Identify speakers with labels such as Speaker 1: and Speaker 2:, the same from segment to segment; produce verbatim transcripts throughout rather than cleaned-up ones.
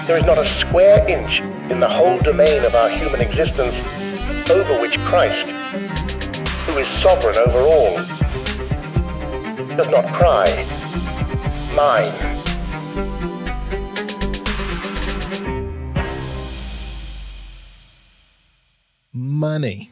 Speaker 1: There is not a square inch in the whole domain of our human existence over which Christ, who is sovereign over all, does not cry, mine.
Speaker 2: Money.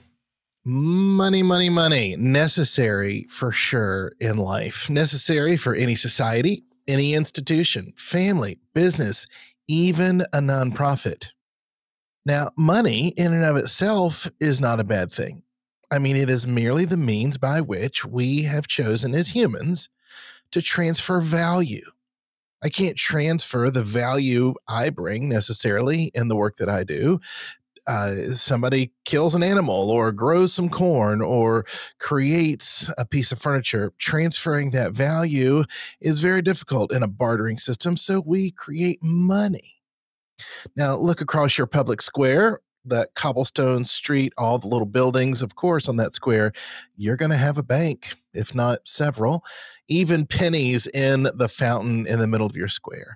Speaker 2: Money, money, money. Necessary for sure in life. Necessary for any society, any institution, family, business, even a nonprofit. Now, money in and of itself is not a bad thing. I mean, it is merely the means by which we have chosen as humans to transfer value. I can't transfer the value I bring necessarily in the work that I do. Uh, somebody kills an animal or grows some corn or creates a piece of furniture. Transferring that value is very difficult in a bartering system, so we create money. Now, look across your public square, that cobblestone street, all the little buildings, of course, on that square, you're going to have a bank, if not several, even pennies in the fountain in the middle of your square.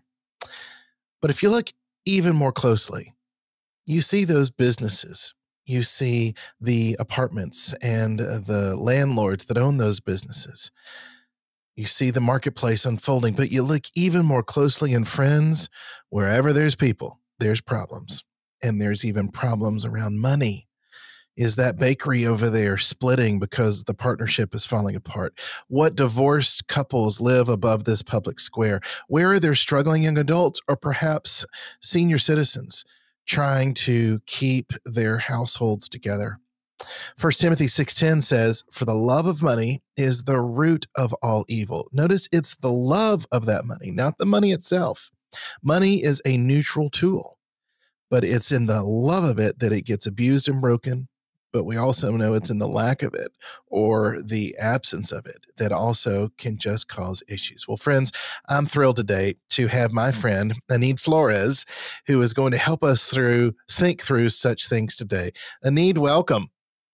Speaker 2: But if you look even more closely, you see those businesses, you see the apartments and the landlords that own those businesses. You see the marketplace unfolding, but you look even more closely in friends, wherever there's people, there's problems. And there's even problems around money. Is that bakery over there splitting because the partnership is falling apart? What divorced couples live above this public square? Where are there struggling young adults or perhaps senior citizens trying to keep their households together? First Timothy six ten says, "For the love of money is the root of all evil." Notice it's the love of that money, not the money itself. Money is a neutral tool, but it's in the love of it that it gets abused and broken. But we also know it's in the lack of it or the absence of it that also can just cause issues. Well, friends, I'm thrilled today to have my friend, Enid Flores, who is going to help us through, think through such things today. Enid, welcome.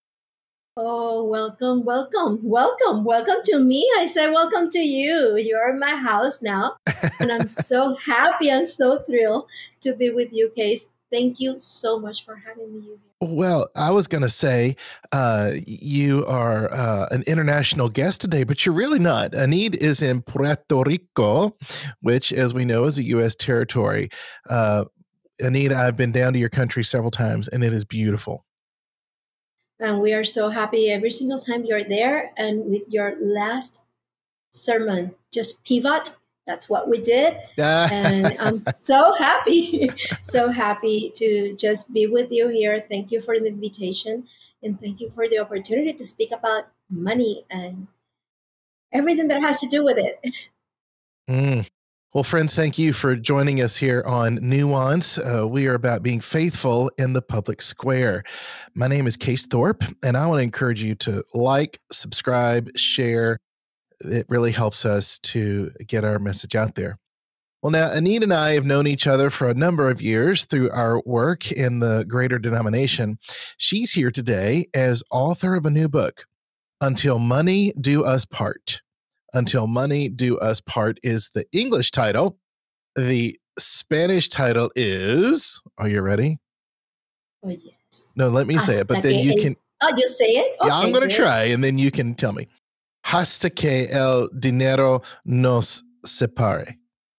Speaker 3: Oh, welcome, welcome, welcome, welcome to me. I say welcome to you. You're in my house now. And I'm so happy and so thrilled to be with you, Case. Thank you so much for having me here.
Speaker 2: Well, I was going to say uh, you are uh, an international guest today, but you're really not. Enid is in Puerto Rico, which, as we know, is a U S territory. Uh, Enid, I've been down to your country several times, and it is beautiful.
Speaker 3: And we are so happy every single time you're there. And with your last sermon, just pivot. That's what we did. And I'm so happy, so happy to just be with you here. Thank you for the invitation. And thank you for the opportunity to speak about money and everything that has to do with it.
Speaker 2: Mm. Well, friends, thank you for joining us here on Nuance. Uh, we are about being faithful in the public square. My name is Case Thorpe, and I want to encourage you to like, subscribe, share. It really helps us to get our message out there. Well, now, Enid and I have known each other for a number of years through our work in the greater denomination. She's here today as author of a new book, Until Money Do Us Part. Until Money Do Us Part is the English title. The Spanish title is, are you ready?
Speaker 3: Oh, yes.
Speaker 2: No, let me say it, but then you can.
Speaker 3: Oh, you say it? Okay,
Speaker 2: yeah, I'm going to
Speaker 3: good.
Speaker 2: try, and then you can tell me. Hasta que el dinero nos separe.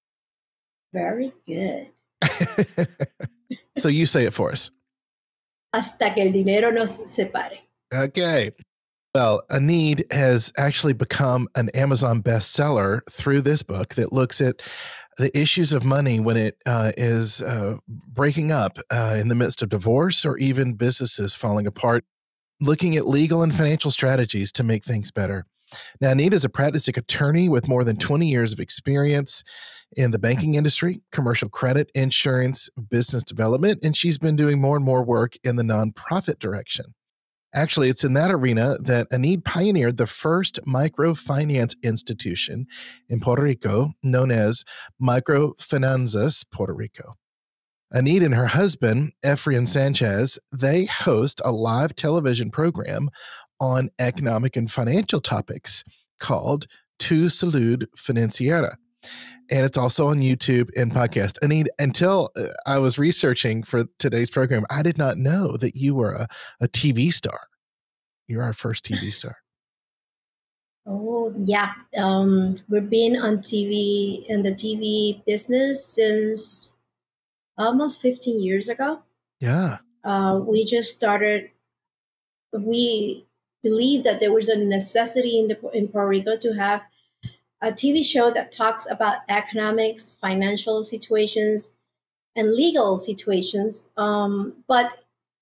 Speaker 3: Very good.
Speaker 2: So you say it for us.
Speaker 3: Hasta que el dinero nos separe.
Speaker 2: Okay. Well, Enid has actually become an Amazon bestseller through this book that looks at the issues of money when it uh, is uh, breaking up uh, in the midst of divorce or even businesses falling apart, looking at legal and financial strategies to make things better. Now, Enid is a practicing attorney with more than twenty years of experience in the banking industry, commercial credit, insurance, business development, and she's been doing more and more work in the nonprofit direction. Actually, it's in that arena that Enid pioneered the first microfinance institution in Puerto Rico, known as Microfinanzas Puerto Rico. Enid and her husband, Efrain Sanchez, they host a live television program on economic and financial topics called To Salud Financiera. And it's also on YouTube and podcast. I mean, until I was researching for today's program, I did not know that you were a, a T V star. You're our first T V star.
Speaker 3: Oh, yeah. Um, we've been on T V, in the T V business since almost fifteen years ago.
Speaker 2: Yeah.
Speaker 3: Uh, we just started, we believed that there was a necessity in, the, in Puerto Rico to have a T V show that talks about economics, financial situations, and legal situations, um, but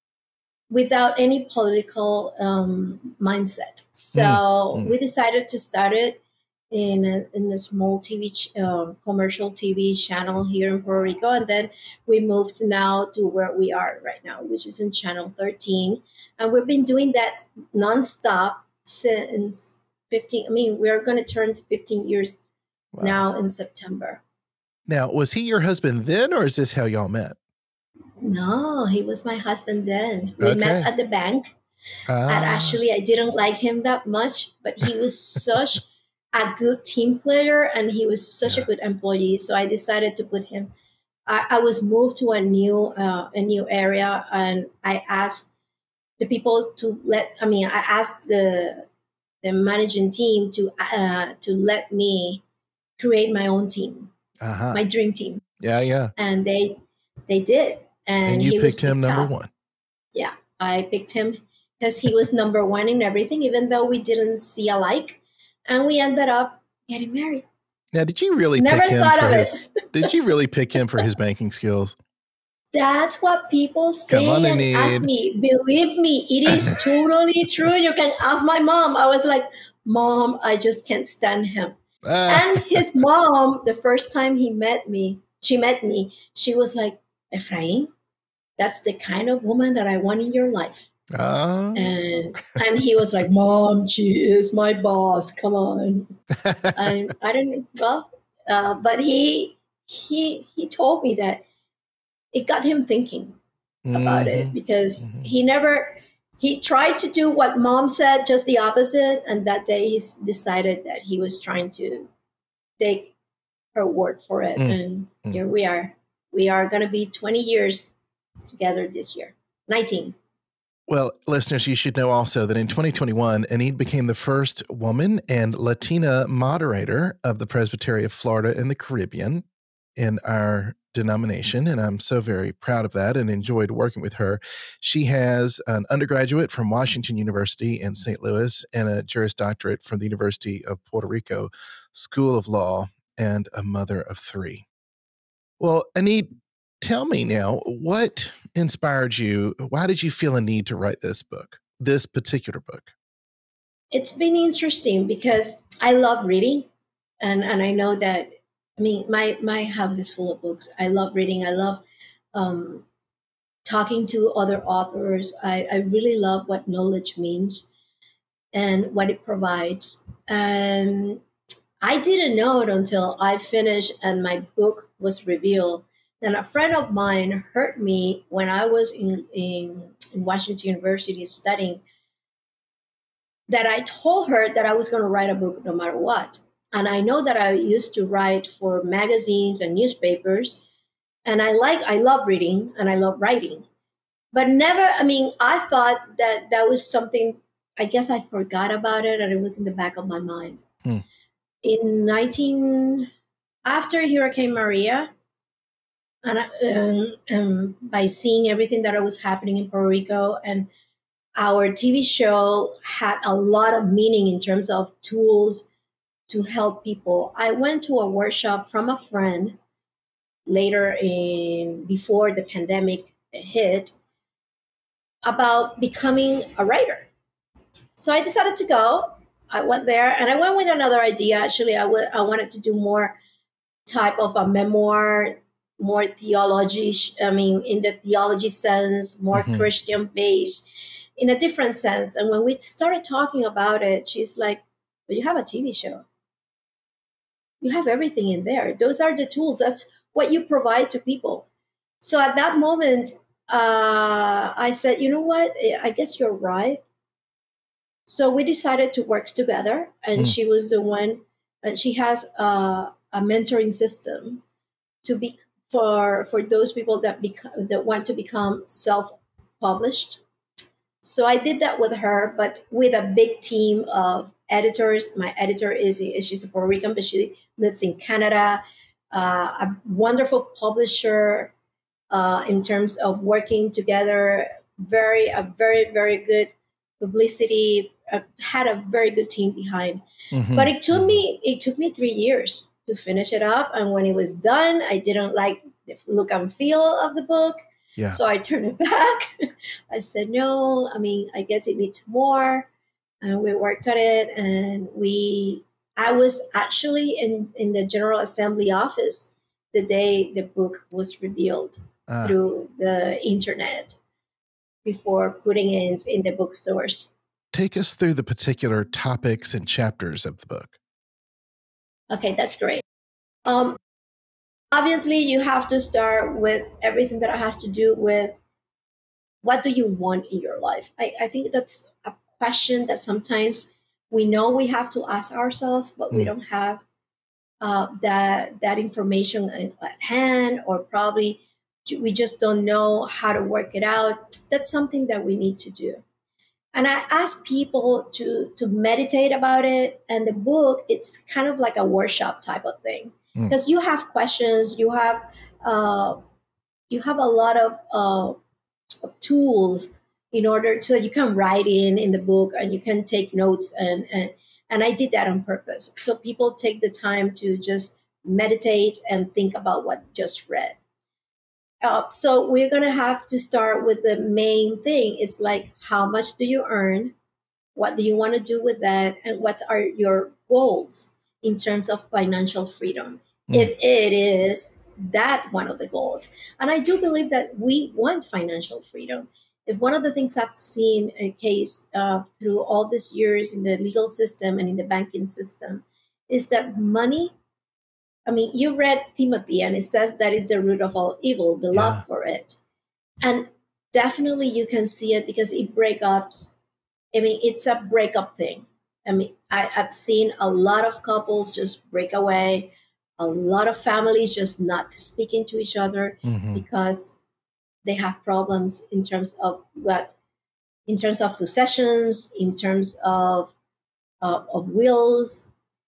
Speaker 3: without any political um, mindset. So mm. we decided to start it in a, in a small T V, ch- uh, commercial T V channel here in Puerto Rico. And then we moved now to where we are right now, which is in channel thirteen. And we've been doing that nonstop since fifteen. I mean, we're going to turn fifteen years wow. now in September.
Speaker 2: Now, was he your husband then, or is this how y'all met?
Speaker 3: No, he was my husband then. We
Speaker 2: okay.
Speaker 3: met at the bank. Ah. And actually, I didn't like him that much, but he was such a good team player and he was such yeah. a good employee. So I decided to put him. I, I was moved to a new uh, a new area, and I asked the people to let. I mean, I asked the the managing team to uh, to let me create my own team, uh-huh. my dream team.
Speaker 2: Yeah, yeah.
Speaker 3: And they they did. And,
Speaker 2: and you
Speaker 3: he
Speaker 2: picked him
Speaker 3: picked
Speaker 2: number
Speaker 3: up.
Speaker 2: one.
Speaker 3: Yeah, I picked him because he was number one in everything, even though we didn't see alike. And we ended up getting married.
Speaker 2: Now, did you really
Speaker 3: Never
Speaker 2: pick him
Speaker 3: thought
Speaker 2: for
Speaker 3: of
Speaker 2: his,
Speaker 3: it.
Speaker 2: Did you really pick him for his banking skills?
Speaker 3: That's what people say
Speaker 2: on,
Speaker 3: and
Speaker 2: Enid.
Speaker 3: ask me. Believe me, it is totally true. You can ask my mom. I was like, Mom, I just can't stand him. Ah. And his mom, the first time he met me, she met me, she was like, Ephraim, that's the kind of woman that I want in your life. Oh. And and he was like, Mom, she is my boss. Come on. I, I don't well, uh, but he he he told me that it got him thinking about mm-hmm. it because mm-hmm. he never he tried to do what Mom said, just the opposite. And that day he decided that he was trying to take her word for it. Mm-hmm. And mm-hmm. here we are. We are going to be twenty years together this year. nineteen.
Speaker 2: Well, listeners, you should know also that in twenty twenty-one, Enid became the first woman and Latina moderator of the Presbytery of Florida in the Caribbean in our denomination, and I'm so very proud of that and enjoyed working with her. She has an undergraduate from Washington University in Saint Louis and a Juris Doctorate from the University of Puerto Rico School of Law, and a mother of three. Well, Enid, tell me now, what inspired you? Why did you feel a need to write this book, this particular book?
Speaker 3: It's been interesting because I love reading. And, and I know that, I mean, my, my house is full of books. I love reading. I love um, talking to other authors. I, I really love what knowledge means and what it provides. And I didn't know it until I finished and my book was revealed. And a friend of mine heard me when I was in, in, in Washington University studying that I told her that I was going to write a book no matter what. And I know that I used to write for magazines and newspapers. And I like, I love reading and I love writing. But never, I mean, I thought that that was something, I guess I forgot about it and it was in the back of my mind. Hmm. In nineteen, after Hurricane Maria, and um, um, by seeing everything that was happening in Puerto Rico, and our T V show had a lot of meaning in terms of tools to help people. I went to a workshop from a friend later in, before the pandemic hit, about becoming a writer. So I decided to go. I went there and I went with another idea. Actually, I, w- I wanted to do more type of a memoir, more theology, I mean, in the theology sense, more mm-hmm. Christian based, in a different sense. And when we started talking about it, she's like, but you have a T V show. You have everything in there. Those are the tools. That's what you provide to people. So at that moment, uh, I said, you know what? I guess you're right. So we decided to work together, and mm. she was the one, and she has uh, a mentoring system to be for for those people that become that want to become self-published. So I did that with her, but with a big team of editors. My editor is she's a Puerto Rican, but she lives in Canada. Uh, a wonderful publisher uh, in terms of working together. Very a very very good publicity. Uh, had a very good team behind. Mm-hmm. But it took me it took me three years to finish it up, and when it was done, I didn't like the look and feel of the book. Yeah. So I turned it back. I said, no, I mean, I guess it needs more. And we worked on it. And we, I was actually in, in the General Assembly office the day the book was revealed uh. through the internet before putting it in the bookstores.
Speaker 2: Take us through the particular topics and chapters of the book.
Speaker 3: Okay, that's great. Um, Obviously, you have to start with everything that has to do with what do you want in your life? I, I think that's a question that sometimes we know we have to ask ourselves, but mm. we don't have uh, that, that information at hand, or probably we just don't know how to work it out. That's something that we need to do. And I ask people to, to meditate about it. And the book, it's kind of like a workshop type of thing. Because you have questions, you have uh, you have a lot of uh, tools in order to, you can write in in the book and you can take notes, and, and and I did that on purpose. So people take the time to just meditate and think about what you just read. Uh, so we're going to have to start with the main thing. It's like, how much do you earn? What do you want to do with that? And what are your goals in terms of financial freedom, mm. if it is that one of the goals? And I do believe that we want financial freedom. If one of the things I've seen a case uh, through all these years in the legal system and in the banking system is that money, I mean, you read Timothy and it says that is the root of all evil, the yeah. love for it. And definitely you can see it because it breaks up. I mean, it's a breakup thing. I mean, I, I've seen a lot of couples just break away, a lot of families just not speaking to each other mm-hmm. because they have problems in terms of what, in terms of successions, in terms of uh, of wills.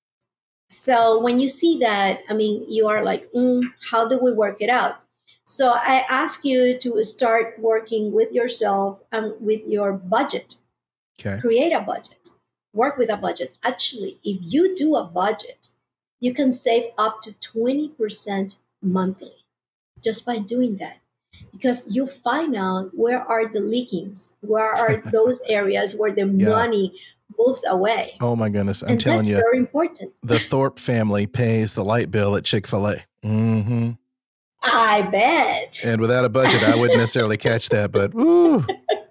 Speaker 3: So when you see that, I mean, you are like, mm, how do we work it out? So I ask you to start working with yourself and with your budget. Okay. Create a budget. Work with a budget. Actually, if you do a budget, you can save up to twenty percent monthly just by doing that. Because you find out where are the leakings, where are those areas where the yeah. money moves away.
Speaker 2: Oh my goodness. I'm
Speaker 3: and
Speaker 2: telling
Speaker 3: that's
Speaker 2: you.
Speaker 3: That's very important.
Speaker 2: The Thorpe family pays the light bill at Chick-fil-A. Mm-hmm.
Speaker 3: I bet.
Speaker 2: And without a budget, I wouldn't necessarily catch that, but woo.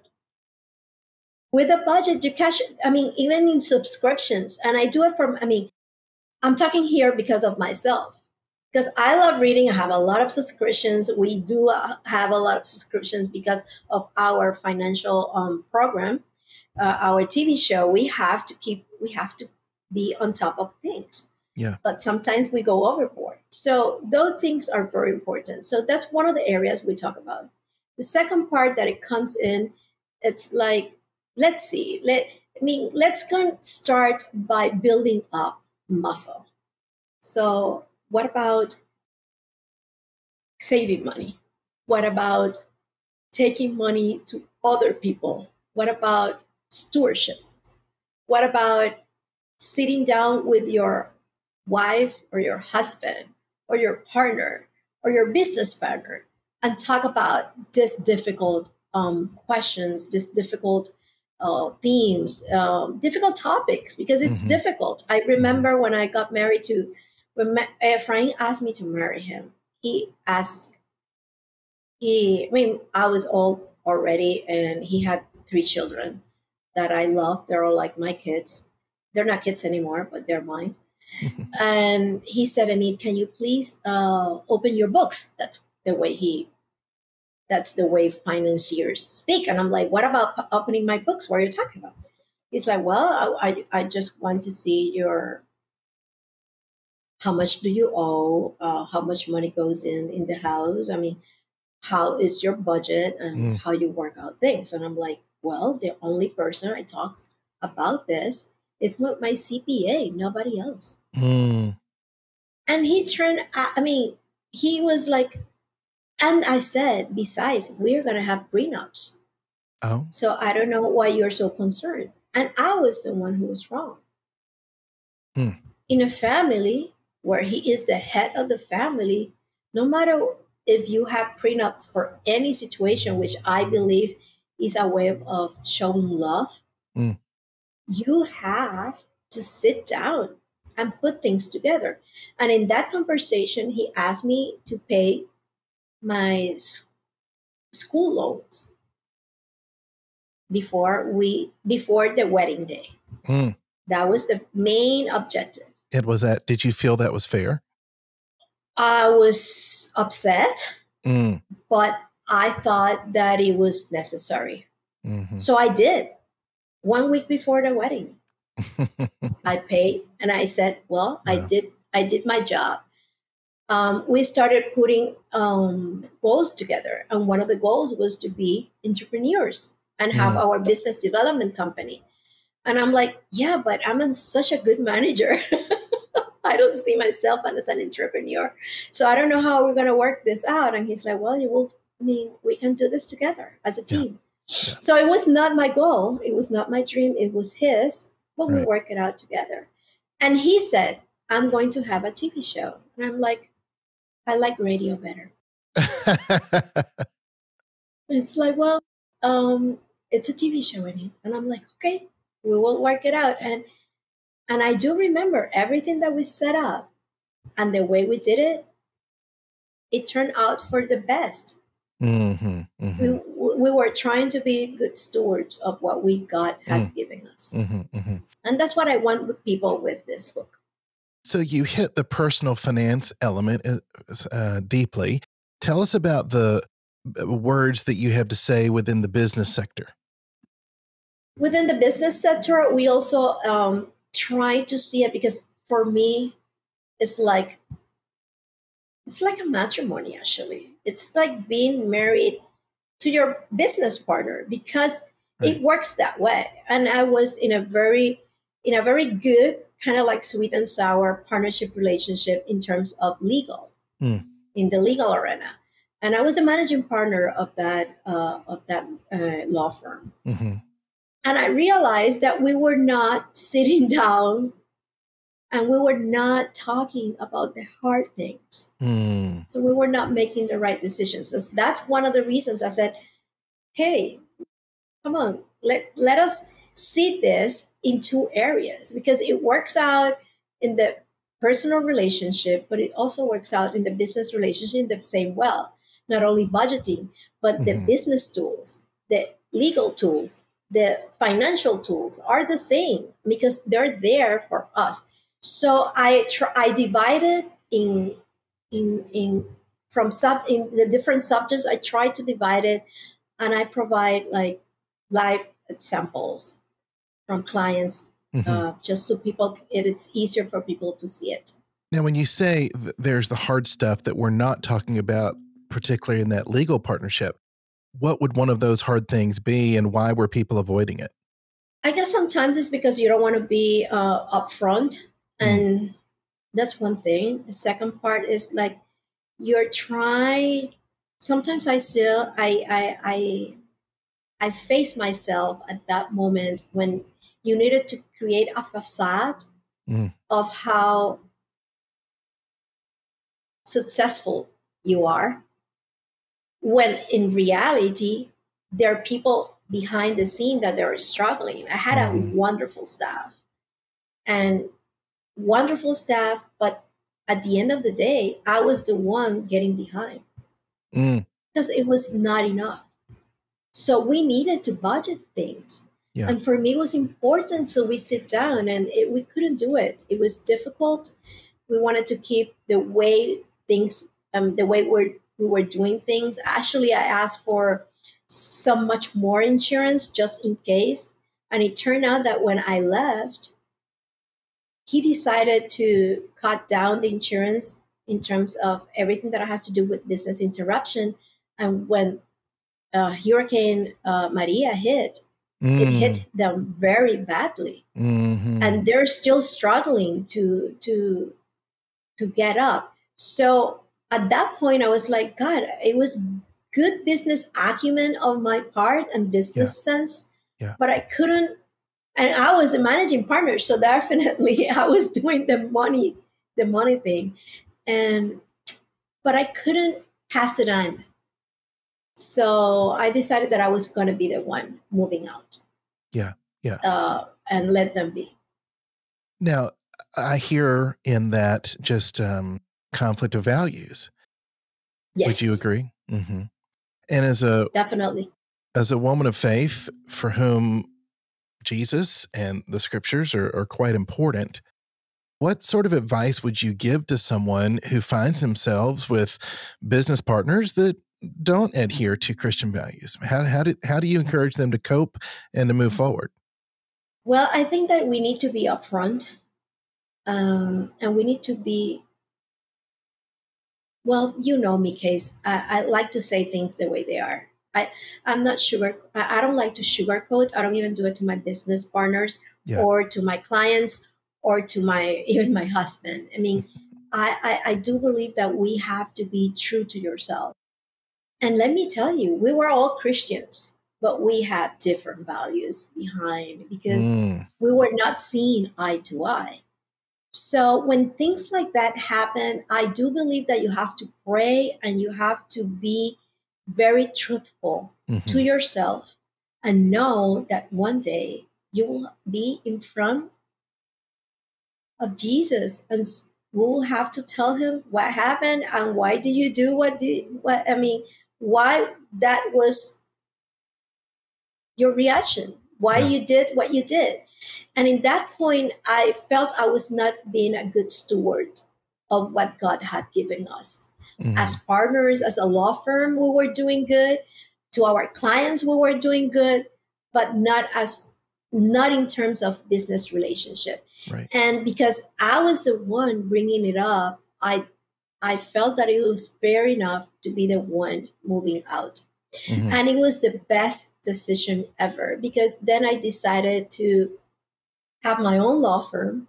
Speaker 3: With a budget, you catch, I mean, even in subscriptions, and I do it from, I mean, I'm talking here because of myself, because I love reading. I have a lot of subscriptions. We do have a lot of subscriptions because of our financial um, program, uh, our T V show. We have to keep, we have to be on top of things. Yeah. But sometimes we go overboard. So those things are very important. So that's one of the areas we talk about. The second part that it comes in, it's like, let's see, let, I mean, let's start by building up muscle. So what about saving money? What about taking money to other people? What about stewardship? What about sitting down with your wife or your husband or your partner or your business partner and talk about this difficult um, questions, this difficult uh, themes, um, difficult topics, because it's mm-hmm. difficult. I remember mm-hmm. when I got married to, when Efrain asked me to marry him, he asked, he, I mean, I was old already and he had three children that I love. They're all like my kids. They're not kids anymore, but they're mine. And he said, Enid, can you please uh, open your books? That's the way he, that's the way financiers speak. And I'm like, what about p- opening my books? What are you talking about? He's like, well, I, I, I just want to see your, how much do you owe? Uh, how much money goes in in the house? I mean, how is your budget and
Speaker 2: Mm.
Speaker 3: how you work out things? And I'm like, well, the only person I talked about this is with my C P A, nobody else.
Speaker 2: Mm.
Speaker 3: And he turned, I mean, he was like, and I said, besides, we're going to have prenups.
Speaker 2: Oh.
Speaker 3: So I don't know why you're so concerned. And I was the one who was wrong.
Speaker 2: Mm.
Speaker 3: In a family where he is the head of the family, no matter if you have prenups for any situation, which I believe is a way of showing love,
Speaker 2: Mm.
Speaker 3: you have to sit down and put things together. And in that conversation, he asked me to pay my s- school loans before we before the wedding day.
Speaker 2: Mm.
Speaker 3: That was the main objective.
Speaker 2: It was that. Did you feel that was fair?
Speaker 3: I was upset,
Speaker 2: Mm.
Speaker 3: but I thought that it was necessary.
Speaker 2: Mm-hmm.
Speaker 3: So I did. One week before the wedding, I paid, and I said, well, I
Speaker 2: Wow.
Speaker 3: did I did my job. Um, we started putting um, goals together, and one of the goals was to be entrepreneurs and have
Speaker 2: Mm.
Speaker 3: our business development company. And I'm like, yeah, but I'm a, such a good manager. I don't see myself as an entrepreneur. So I don't know how we're going to work this out. And he's like, well, you will, I mean, we can do this together as a
Speaker 2: Yeah.
Speaker 3: team.
Speaker 2: Yeah.
Speaker 3: So it was not my goal. It was not my dream. It was his, but we
Speaker 2: Right.
Speaker 3: work it out together. And he said, I'm going to have a T V show. And I'm like, I like radio better. It's like, well, um, it's a T V show in it. And I'm like, okay, we will work it out. And and I do remember everything that we set up and the way we did it, it turned out for the best.
Speaker 2: Mm-hmm. Mm-hmm.
Speaker 3: We, we were trying to be good stewards of what we God has
Speaker 2: Mm.
Speaker 3: given us.
Speaker 2: Mm-hmm. Mm-hmm.
Speaker 3: And that's what I want with people with this book.
Speaker 2: So you hit the personal finance element uh, deeply. Tell us about the words that you have to say within the business sector.
Speaker 3: Within the business sector, we also um, try to see it because for me, it's like it's like a matrimony. Actually, it's like being married to your business partner because
Speaker 2: Right.
Speaker 3: it works that way. And I was in a very in a very good kind of like sweet and sour partnership relationship in terms of legal
Speaker 2: Mm.
Speaker 3: in the legal arena. And I was a managing partner of that uh, of that uh, law firm.
Speaker 2: Mm-hmm.
Speaker 3: And I realized that we were not sitting down and we were not talking about the hard things.
Speaker 2: Mm.
Speaker 3: So we were not making the right decisions. So that's one of the reasons I said, hey, come on, let, let us see this in two areas because it works out in the personal relationship, but it also works out in the business relationship the same well. Not only budgeting, but the
Speaker 2: Mhm.
Speaker 3: business tools, the legal tools, the financial tools are the same because they're there for us. So I tr- I divided in in in from sub in the different subjects. I try to divide it, and I provide like live examples from clients,
Speaker 2: Mhm.
Speaker 3: uh, just so people it, it's easier for people to see it.
Speaker 2: Now, when you say th- there's the hard stuff that we're not talking about, particularly in that legal partnership, what would one of those hard things be and why were people avoiding it?
Speaker 3: I guess sometimes it's because you don't want to be uh, upfront, and that's one thing. The second part is like you're trying. Sometimes I still I I I I face myself at that moment when you needed to create a facade
Speaker 2: Mm.
Speaker 3: of how successful you are, when in reality there are people behind the scene that they're struggling. I had a
Speaker 2: Mhm.
Speaker 3: wonderful staff and wonderful staff, but at the end of the day, I was the one getting behind
Speaker 2: Mm.
Speaker 3: because it was not enough. So we needed to budget things.
Speaker 2: Yeah.
Speaker 3: And for me, it was important. So we sit down and it, we couldn't do it. It was difficult. We wanted to keep the way things, um, the way we're, we were doing things. Actually, I asked for so much more insurance just in case. And it turned out that when I left, he decided to cut down the insurance in terms of everything that has to do with business interruption. And when uh, Hurricane uh, Maria hit, mm. it hit them very badly. Mm-hmm. And they're still struggling to, to, to get up. So at that point, I was like, God, it was good business acumen on my part and business yeah. sense, yeah. but I couldn't. And I was a managing partner, so definitely I was doing the money, the money thing, and but I couldn't pass it on. So I decided that I was going to be the one moving out.
Speaker 2: Yeah, yeah,
Speaker 3: uh, and let them be.
Speaker 2: Now I hear in that just um, conflict of values.
Speaker 3: Yes,
Speaker 2: would you agree? Mm-hmm. And as a
Speaker 3: definitely
Speaker 2: as a woman of faith for whom Jesus and the scriptures are, are quite important, what sort of advice would you give to someone who finds themselves with business partners that don't adhere to Christian values? How, how, do, how do you encourage them to cope and to move forward?
Speaker 3: Well, I think that we need to be upfront, um, and we need to be, well, you know me, Case. I, I like to say things the way they are. I, I'm not sugar. I don't like to sugarcoat. I don't even do it to my business partners yeah. or to my clients or to my even my husband. I mean, I, I, I do believe that we have to be true to yourself. And let me tell you, we were all Christians, but we had different values behind because mm. we were not seeing eye to eye. So when things like that happen, I do believe that you have to pray and you have to be very truthful mm-hmm. to yourself and know that one day you will be in front of Jesus and we'll have to tell him what happened and why did you do what did what I mean why that was your reaction, why yeah. you did what you did. And in that point I felt I was not being a good steward of what God had given us. Mm-hmm. As partners, as a law firm, we were doing good. To our clients, we were doing good, but not as not in terms of business relationship.
Speaker 2: Right.
Speaker 3: And because I was the one bringing it up, I I felt that it was fair enough to be the one moving out. Mm-hmm. And it was the best decision ever because then I decided to have my own law firm,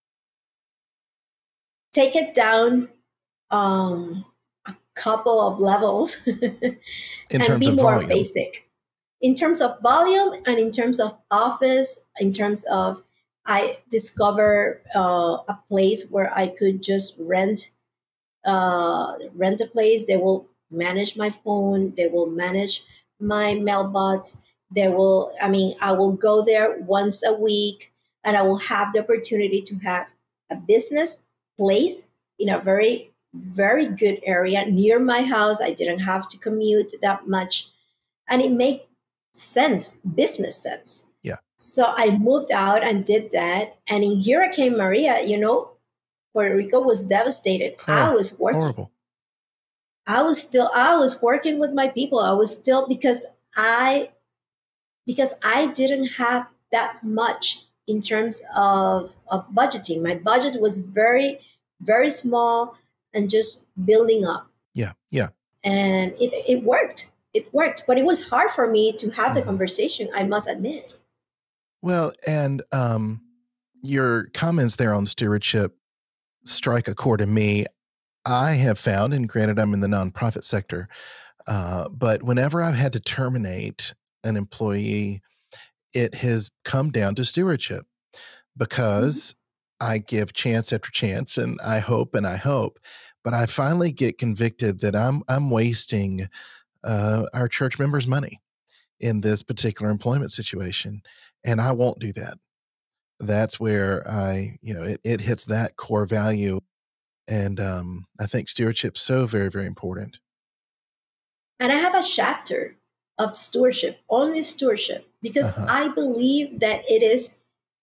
Speaker 3: take it down um, a couple of levels and be more volume. Basic in terms of volume and in terms of office, in terms of I discover uh, a place where I could just rent uh, rent a place. They will manage my phone. They will manage my mailbox. They will, I mean, I will go there once a week and I will have the opportunity to have a business place in a very, very good area near my house. I didn't have to commute that much. And it made sense, business sense.
Speaker 2: Yeah.
Speaker 3: So I moved out and did that. And in Hurricane Maria, you know, Puerto Rico was devastated. Oh, I was working.
Speaker 2: Horrible.
Speaker 3: I was still, I was working with my people. I was still, because I, because I didn't have that much in terms of, of budgeting. My budget was very, very small and just building up.
Speaker 2: Yeah, yeah.
Speaker 3: And it, it worked. It worked. But it was hard for me to have mm-hmm. the conversation, I must admit.
Speaker 2: Well, and um, your comments there on stewardship strike a chord in me. I have found, and granted I'm in the nonprofit sector, uh, but whenever I've had to terminate an employee, it has come down to stewardship because mm-hmm. I give chance after chance and I hope and I hope, but I finally get convicted that I'm, I'm wasting uh, our church members' money in this particular employment situation. And I won't do that. That's where I, you know, it, it hits that core value. And um, I think stewardship's so very, very important.
Speaker 3: And I have a chapter of stewardship, only stewardship, because uh-huh. I believe that it is,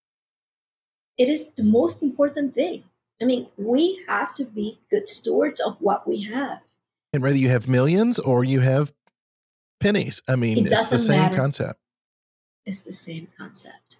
Speaker 3: it is the most important thing. I mean, we have to be good stewards of what we have.
Speaker 2: And whether you have millions or you have pennies, I mean,
Speaker 3: it
Speaker 2: it's the same
Speaker 3: matter.
Speaker 2: concept.
Speaker 3: It's the same concept.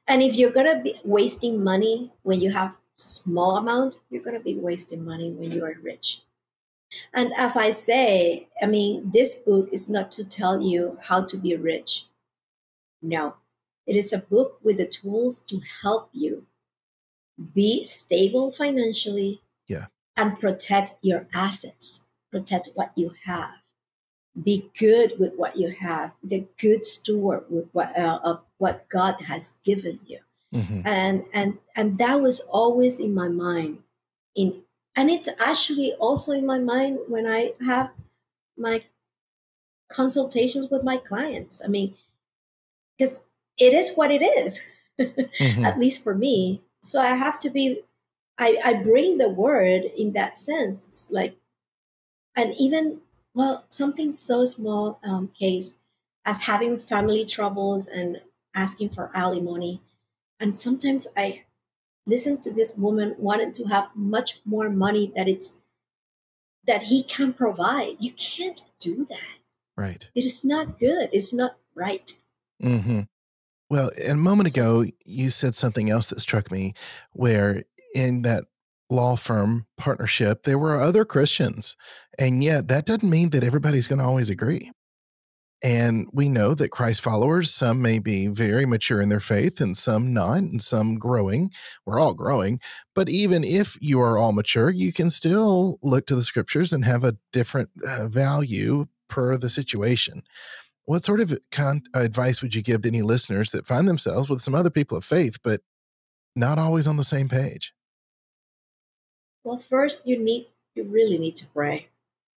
Speaker 3: And if you're going to be wasting money when you have small amount, you're going to be wasting money when you are rich. And if I say, I mean, this book is not to tell you how to be rich. No, it is a book with the tools to help you be stable financially,
Speaker 2: yeah,
Speaker 3: and protect your assets, protect what you have. Be good with what you have. Be a good steward with what uh, of what God has given you. Mm-hmm. And and and that was always in my mind. In and it's actually also in my mind when I have my consultations with my clients. I mean, because it is what it is, mm-hmm. at least for me. So I have to be. I I bring the word in that sense. It's like, and even. Well, something so small um, case as having family troubles and asking for alimony. And sometimes I listen to this woman wanting to have much more money that it's that he can provide. You can't do that.
Speaker 2: Right.
Speaker 3: It is not good. It's not right.
Speaker 2: Mm-hmm. Well, a moment ago, you said something else that struck me, where in that law firm partnership, there were other Christians. And yet that doesn't mean that everybody's going to always agree. And we know that Christ followers, some may be very mature in their faith and some not, and some growing. We're all growing. But even if you are all mature, you can still look to the scriptures and have a different uh, value per the situation. What sort of con- advice would you give to any listeners that find themselves with some other people of faith, but not always on the same page?
Speaker 3: Well, first you need, you really need to pray.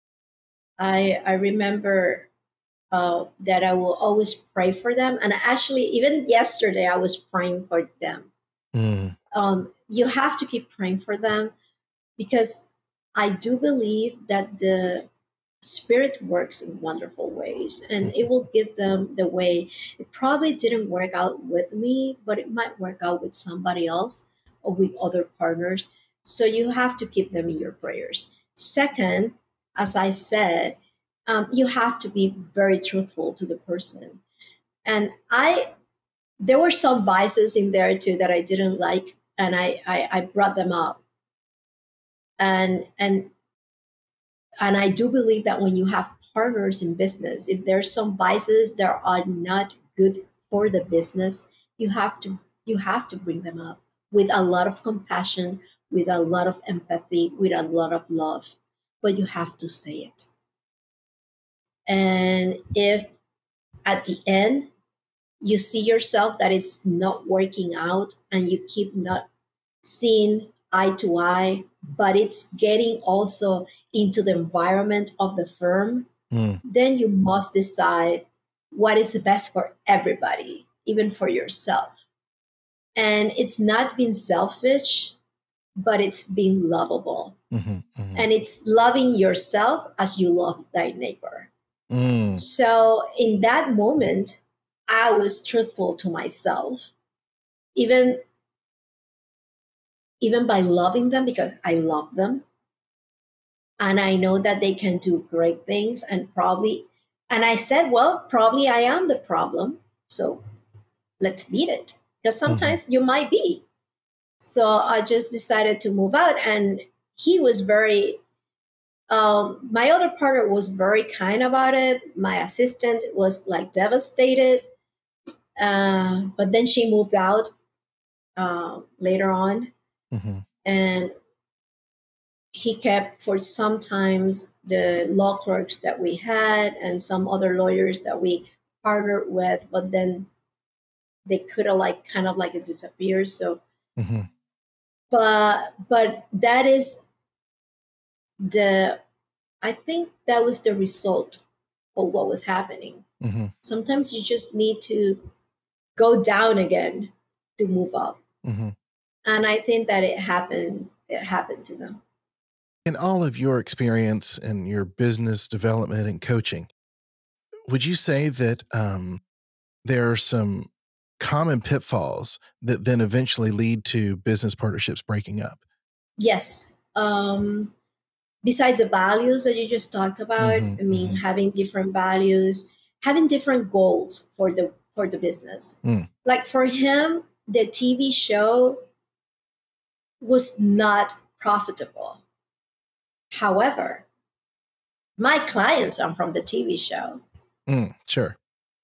Speaker 3: I I remember uh, that I will always pray for them. And actually, even yesterday, I was praying for them. Mm. Um, you have to keep praying for them because I do believe that the Spirit works in wonderful ways and it will give them the way. It probably didn't work out with me, but it might work out with somebody else or with other partners. So you have to keep them in your prayers. Second, as I said, um, you have to be very truthful to the person. And I, there were some biases in there too that I didn't like, and I, I, I brought them up. And and and I do believe that when you have partners in business, if there's some biases that are not good for the business, you have to you have to bring them up with a lot of compassion, with a lot of empathy, with a lot of love. But you have to say it. And if at the end you see yourself that is not working out and you keep not seeing eye to eye, but it's getting also into the environment of the firm, mm. then you must decide what is the best for everybody, even for yourself. And it's not being selfish, but it's being lovable. Mm-hmm, mm-hmm. And it's loving yourself as you love thy neighbor. Mm. So in that moment, I was truthful to myself, even even by loving them because I love them. And I know that they can do great things and probably, and I said, well, probably I am the problem. So let's beat it. Because sometimes mm-hmm. you might be. So I just decided to move out. And he was very, um, my other partner was very kind about it. My assistant was like devastated. Uh, but then she moved out uh, later on. Mm-hmm. And he kept for sometimes the law clerks that we had and some other lawyers that we partnered with, but then they could have like kind of like it disappeared. So, mm-hmm. but but that is the, I think that was the result of what was happening. Mm-hmm. Sometimes you just need to go down again to move up. Mm-hmm. And I think that it happened, it happened to them.
Speaker 2: In all of your experience and your business development and coaching, would you say that um, there are some common pitfalls that then eventually lead to business partnerships breaking up?
Speaker 3: Yes. Um, besides the values that you just talked about, mm-hmm, I mean, mm-hmm. having different values, having different goals for the for the business. Mm. Like for him, the T V show was not profitable. However, my clients are from the T V show.
Speaker 2: Mm, sure.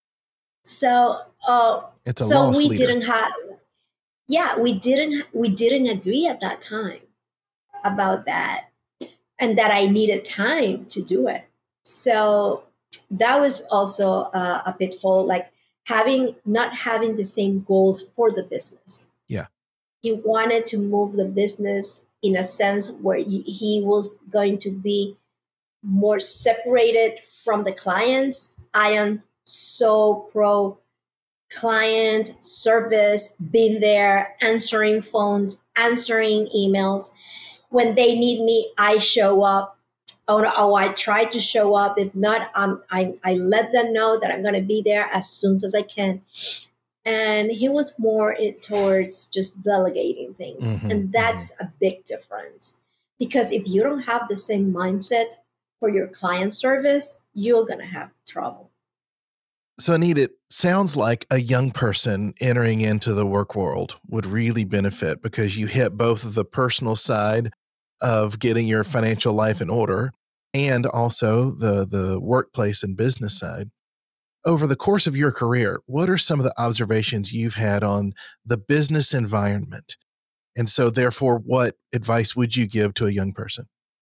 Speaker 3: So, uh,
Speaker 2: it's a
Speaker 3: so
Speaker 2: loss
Speaker 3: we
Speaker 2: leader.
Speaker 3: didn't have, yeah, we didn't, we didn't agree at that time about that, and that I needed time to do it. So that was also uh, a pitfall, like having, not having the same goals for the business.
Speaker 2: Yeah.
Speaker 3: He wanted to move the business in a sense where he was going to be more separated from the clients. I am so pro client service, being there, answering phones, answering emails. When they need me, I show up. Oh, oh I try to show up. If not, um, I, I let them know that I'm going to be there as soon as I can. And he was more in, towards just delegating things.
Speaker 2: Mm-hmm,
Speaker 3: and that's mm-hmm. a big difference. Because if you don't have the same mindset for your client service, you're going to have trouble.
Speaker 2: So, Enid, it sounds like a young person entering into the work world would really benefit, because you hit both of the personal side of getting your financial life in order and also the, the workplace and business side. Over the course of your career, what are some of the observations you've had on the business environment? And so, therefore, what advice would you give to a young person?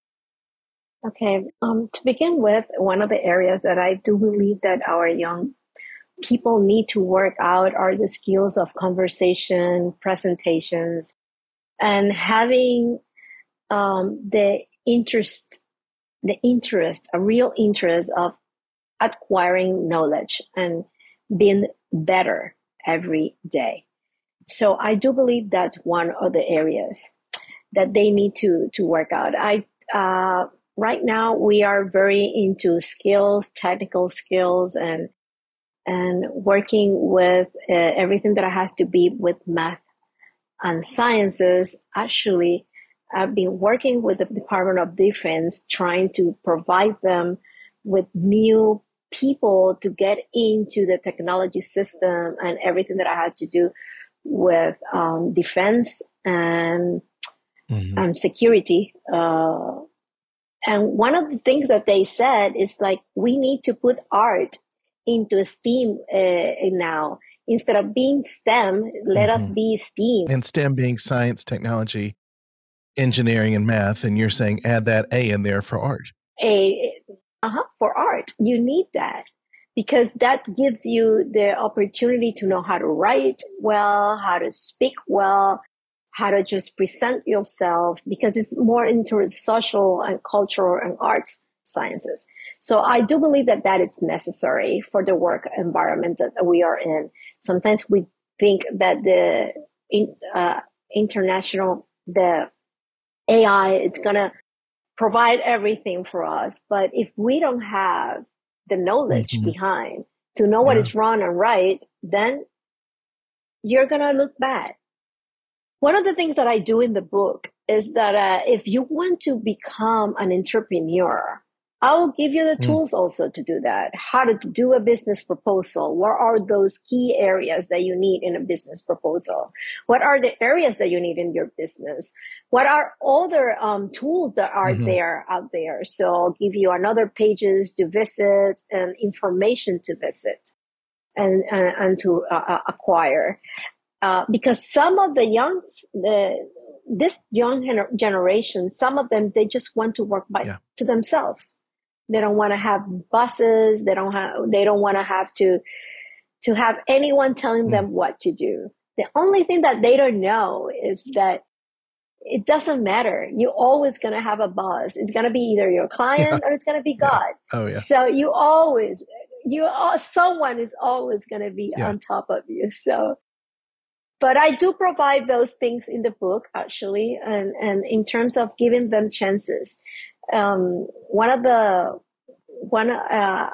Speaker 4: Okay. Um, to begin with, one of the areas that I do believe that our young people need to work out are the skills of conversation, presentations, and having um, the interest, the interest, a real interest of acquiring knowledge and being better every day. So I do believe that's one of the areas that they need to to work out. I uh, right now we are very into skills, technical skills, and and working with uh, everything that has to be with math and sciences. Actually, I've been working with the Department of Defense, trying to provide them with new people to get into the technology system and everything that has to do with um, defense and mm-hmm. um, security. Uh, and one of the things that they said is like, we need to put art into STEAM uh, now. Instead of being STEM, let mm-hmm. us be STEAM.
Speaker 2: And STEM being science, technology, engineering, and math. And you're saying add that A in there for art.
Speaker 4: A, uh-huh, for art. You need that, because that gives you the opportunity to know how to write well, how to speak well, how to just present yourself, because it's more into social and cultural and arts sciences. So I do believe that that is necessary for the work environment that we are in. Sometimes we think that the in, uh, international, the A I, it's going to provide everything for us. But if we don't have the knowledge mm-hmm. behind to know what yeah. is wrong and right, then you're going to look bad. One of the things that I do in the book is that uh, if you want to become an entrepreneur, I will give you the tools mm. also to do that. How to do a business proposal. What are those key areas that you need in a business proposal? What are the areas that you need in your business? What are other um, tools that are mm-hmm. there out there? So I'll give you another pages to visit and information to visit and, and, and to uh, acquire. Uh, because some of the young, the, this young gener- generation, some of them, they just want to work by yeah. to themselves. They don't want to have bosses. They don't have, they don't want to have to, to have anyone telling mm. them what to do. The only thing that they don't know is that it doesn't matter. You're always going to have a boss. It's going to be either your client yeah. or it's going to be God.
Speaker 2: Yeah. Oh, yeah.
Speaker 4: So you always, you, someone is always going to be yeah. on top of you. So, but I do provide those things in the book, actually, and, and in terms of giving them chances. Um, one of the, one, uh,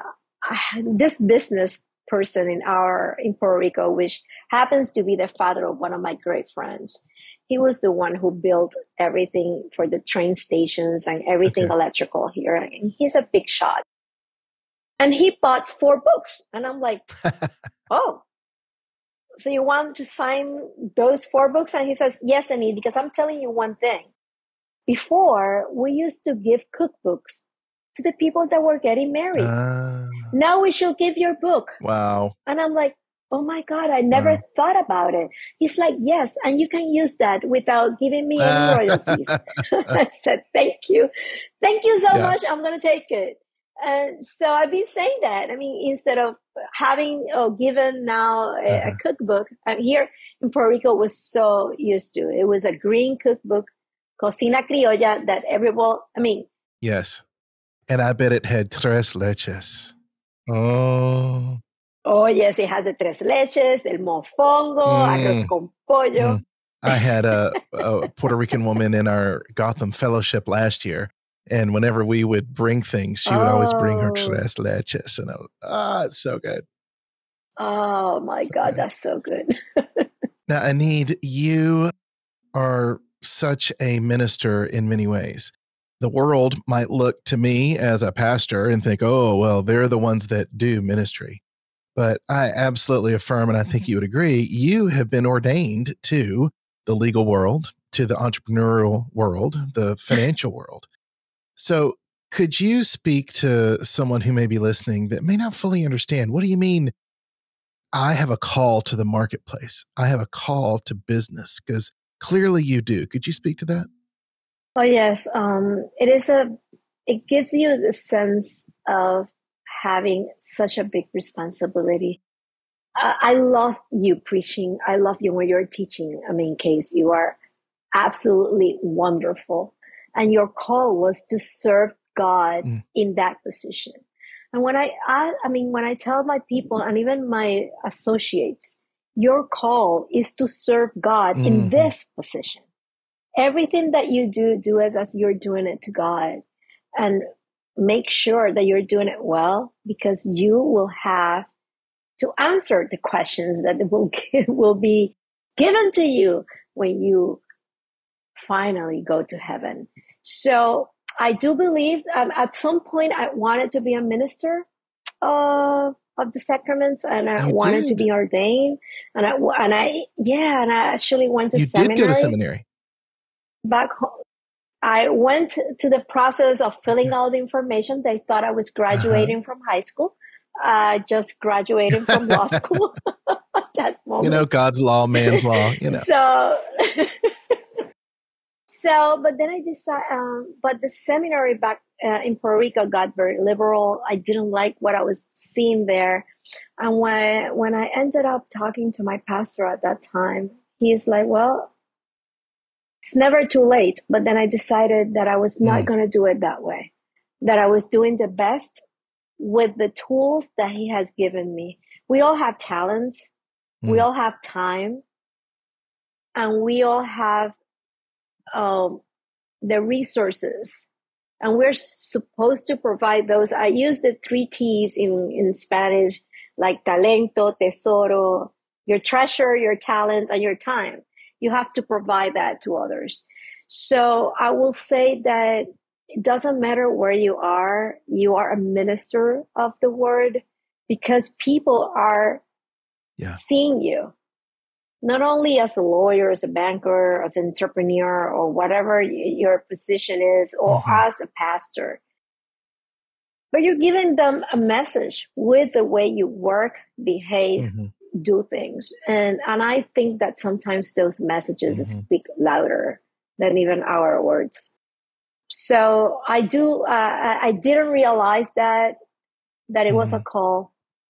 Speaker 4: this business person in our, in Puerto Rico, which happens to be the father of one of my great friends, he was the one who built everything for the train stations and everything okay. electrical here. And he's a big shot. And he bought four books. And I'm like, oh. so you want to sign those four books? And he says, yes, Enid, because I'm telling you one thing. Before, we used to give cookbooks to the people that were getting married. Uh, now we should give your book.
Speaker 2: Wow.
Speaker 4: And I'm like, oh my God, I never wow. thought about it. He's like, yes, and you can use that without giving me any royalties. I said, thank you. Thank you so yeah. much. I'm going to take it. And so I've been saying that. I mean, instead of having or given now a, uh-huh. a cookbook, I'm here in Puerto Rico was so used to. It was a green cookbook, Cocina Criolla, that everyone, I mean.
Speaker 2: Yes. And I bet it had tres leches. Oh.
Speaker 4: Oh, yes, it has a tres leches, el mofongo, mm. arroz con pollo. Mm.
Speaker 2: I had a, a Puerto Rican woman in our Gotham fellowship last year. And whenever we would bring things, she would oh. always bring her tres leches. And I was, ah, it's so good.
Speaker 4: Oh, my so God, good. That's so good.
Speaker 2: Now, Enid, you are such a minister in many ways. The world might look to me as a pastor and think, oh, well, they're the ones that do ministry. But I absolutely affirm, and I think you would agree, you have been ordained to the legal world, to the entrepreneurial world, the financial world. So could you speak to someone who may be listening that may not fully understand, what do you mean, I have a call to the marketplace? I have a call to business, because clearly you do. Could you speak to that?
Speaker 4: Oh, yes. Um, it is a, it gives you the sense of having such a big responsibility. I, I love you preaching. I love you when you're teaching. I mean, Case, you are absolutely wonderful. And your call was to serve God mm. in that position. And when I, I, I mean, when I tell my people and even my associates, your call is to serve God mm. in this position. Everything that you do, do as, as you're doing it to God, and make sure that you're doing it well, because you will have to answer the questions that will, will be given to you when you finally go to heaven. So I do believe um, at some point I wanted to be a minister uh, of the sacraments, and I you wanted did. to be ordained. And I, and I, yeah, and I actually went to
Speaker 2: you
Speaker 4: seminary.
Speaker 2: You did go to seminary.
Speaker 4: Back home. I went to the process of filling okay. out the information. They thought I was graduating uh-huh. from high school. I uh, just graduated from law school at that moment.
Speaker 2: You know, God's law, man's law, you know.
Speaker 4: So, so, but then I decided, um, but the seminary back uh, in Puerto Rico got very liberal. I didn't like what I was seeing there. And when, when I ended up talking to my pastor at that time, he's like, well, it's never too late. But then I decided that I was not mm. going to do it that way, that I was doing the best with the tools that he has given me. We all have talents. Mm. We all have time. And we all have um, the resources. And we're supposed to provide those. I use the three T's in, in Spanish, like talento, tesoro, your treasure, your talent, and your time. You have to provide that to others. So I will say that it doesn't matter where you are, you are a minister of the word, because people are yeah. seeing you, not only as a lawyer, as a banker, as an entrepreneur, or whatever your position is, or mm-hmm. as a pastor, but you're giving them a message with the way you work, behave, mm-hmm. do things. And and I think that sometimes those messages mm-hmm. speak louder than even our words. So I do, uh, I didn't realize that, that it mm-hmm. was a call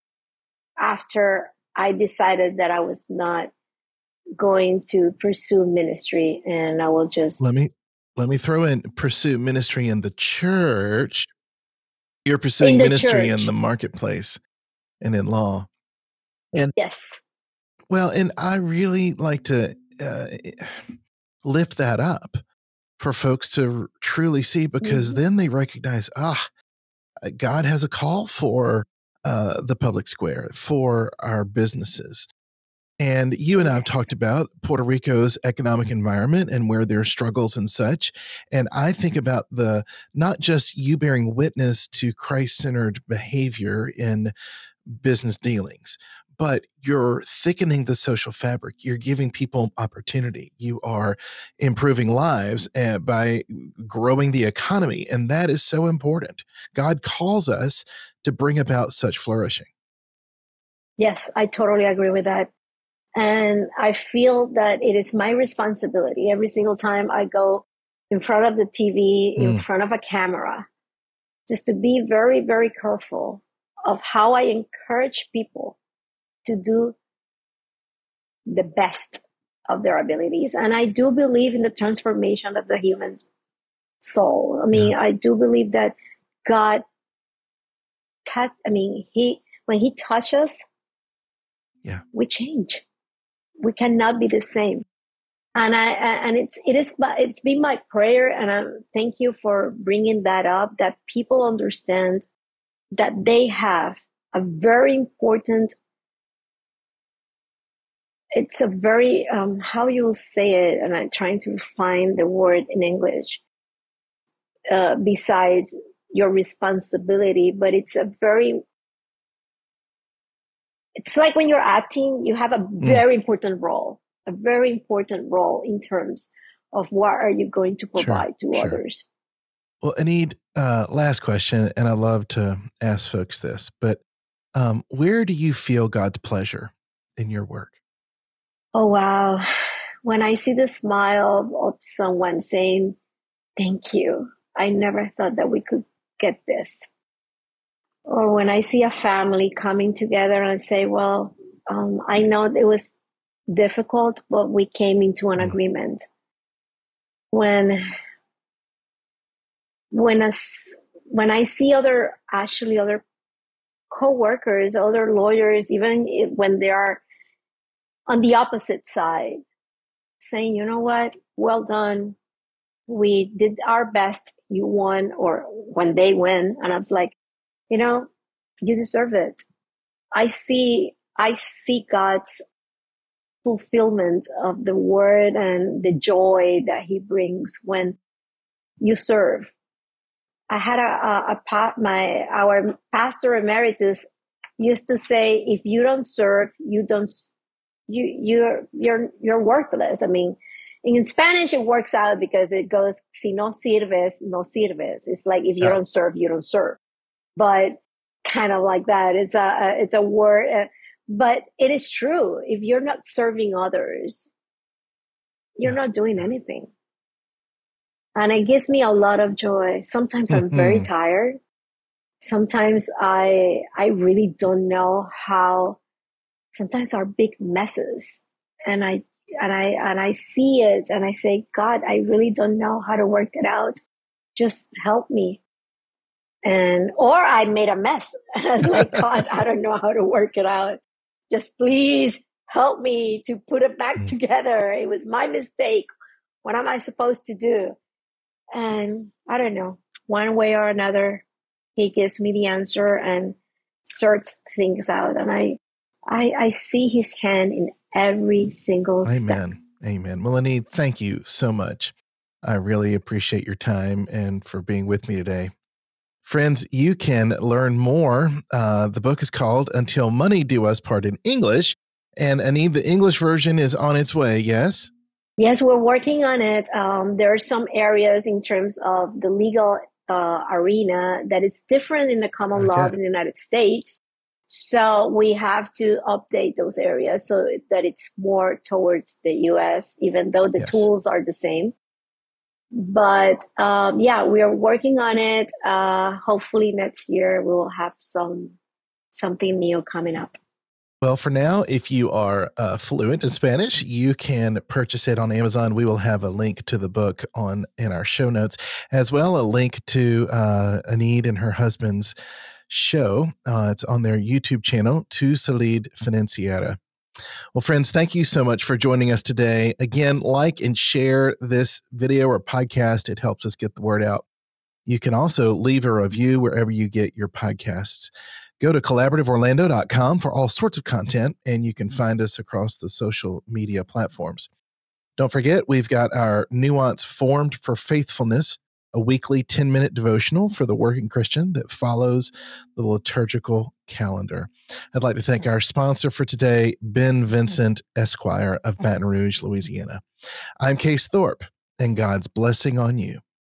Speaker 4: after I decided that I was not going to pursue ministry, and I will just.
Speaker 2: Let me, let me throw in pursue ministry in the church. You're pursuing ministry church. in the marketplace and in law. And
Speaker 4: yes.
Speaker 2: Well, and I really like to uh, lift that up for folks to truly see, because mm-hmm. then they recognize, ah, God has a call for uh, the public square, for our businesses. And you and I have talked about Puerto Rico's economic environment and where there are struggles and such. And I think about the, not just you bearing witness to Christ-centered behavior in business dealings, but you're thickening the social fabric. You're giving people opportunity. You are improving lives uh, by growing the economy. And that is so important. God calls us to bring about such flourishing.
Speaker 4: Yes, I totally agree with that. And I feel that it is my responsibility every single time I go in front of the T V, in
Speaker 2: Mm.
Speaker 4: front of a camera, just to be very, very careful of how I encourage people to do the best of their abilities. And I do believe in the transformation of the human soul. I mean,
Speaker 2: Yeah.
Speaker 4: I do believe that God touch, I mean, he, when he touches,
Speaker 2: Yeah.
Speaker 4: we change. We cannot be the same. And I, and it's, it is, it's been my prayer. And I thank you for bringing that up, that people understand that they have a very important, it's a very, um, how you will say it. And I'm trying to find the word in English, uh, besides your responsibility, but it's a very, it's like when you're acting, you have a very mm. important role, a very important role in terms of what are you going to provide sure, to sure. others.
Speaker 2: Well, Enid, uh, last question, and I love to ask folks this, but um, where do you feel God's pleasure in your work?
Speaker 4: Oh, wow. When I see the smile of someone saying, thank you. I never thought that we could get this. Or when I see a family coming together and say, well, um, I know it was difficult, but we came into an mm. agreement. When, when, a, when I see other, actually other co-workers, other lawyers, even when they are on the opposite side, saying, you know what, well done. We did our best. You won, or when they win. And I was like, you know, you deserve it. I see, I see God's fulfillment of the word and the joy that he brings when you serve. I had a, a, a my, our pastor emeritus used to say, if you don't serve, you don't, you, you're, you're, you're worthless. I mean, in Spanish, it works out because it goes, si no sirves, no sirves. It's like, if you don't serve, you don't serve. But kind of like that. It's a, it's a word, uh, but it is true. If you're not serving others, you're yeah. not doing anything. And it gives me a lot of joy. Sometimes I'm very tired. Sometimes I, I really don't know how, sometimes are big messes. And I, and I, and I see it and I say, God, I really don't know how to work it out. Just help me. And, or I made a mess. And I was like, God, I don't know how to work it out. Just please help me to put it back together. It was my mistake. What am I supposed to do? And I don't know, one way or another, he gives me the answer and sorts things out. And I, I, I see his hand in every single
Speaker 2: Amen.
Speaker 4: step.
Speaker 2: Amen. Amen. Well, Enid, thank you so much. I really appreciate your time and for being with me today. Friends, you can learn more. Uh, the book is called Until Money Do Us Part in English. And Enid, the English version is on its way, yes?
Speaker 4: Yes, we're working on it. Um, there are some areas in terms of the legal uh, arena that is different in the common okay. law in the United States. So we have to update those areas so that it's more towards the U S, even though the yes. tools are the same. But um, yeah, we are working on it. Uh, hopefully next year we will have some something new coming up.
Speaker 2: Well, for now, if you are uh, fluent in Spanish, you can purchase it on Amazon. We will have a link to the book on in our show notes, as well a link to uh, Enid and her husband's show. Uh, it's on their YouTube channel, to Salud Financiera. Well, friends, thank you so much for joining us today. Again, like and share this video or podcast. It helps us get the word out. You can also leave a review wherever you get your podcasts. Go to collaborative orlando dot com for all sorts of content, and you can find us across the social media platforms. Don't forget, we've got our Nuance Formed for Faithfulness, a weekly ten-minute devotional for the working Christian that follows the liturgical calendar. I'd like to thank our sponsor for today, Ben Vincent, Esquire of Baton Rouge, Louisiana. I'm Case Thorpe, and God's blessing on you.